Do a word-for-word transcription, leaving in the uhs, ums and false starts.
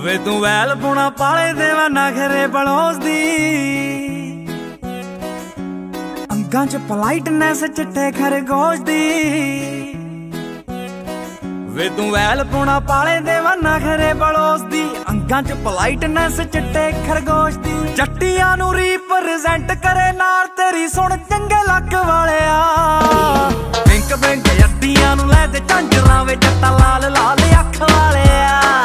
वे तू वैल पुणा पाले देवा नखरे बलोस दी, अंगां च पलाइटनेस चिट्टे खरगोश दी। वे तू वैल पुणा पाले देवा नखरे बलोस दी, अंगां च पलाइटनेस चिट्टे खरगोश दी। जट्टियां नू रिप्रजेंट करे नाल तेरी सुन चंगे लक वालिया, बिंक बिंक अड्डियां नू लै ते झांजरां वे जट्टा लाल लाल अख वालिया।